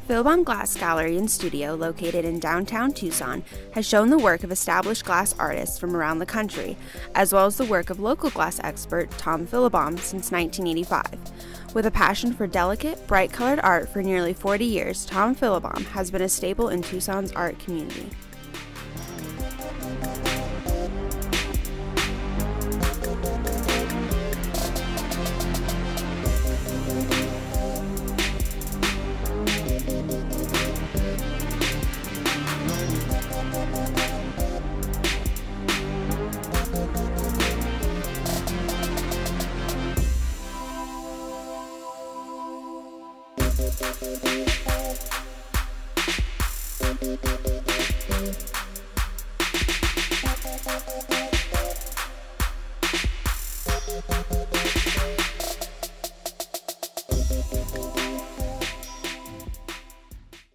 Philabaum Glass Gallery and Studio, located in downtown Tucson, has shown the work of established glass artists from around the country, as well as the work of local glass expert Tom Philabaum since 1985. With a passion for delicate, bright-colored art for nearly 40 years, Tom Philabaum has been a staple in Tucson's art community.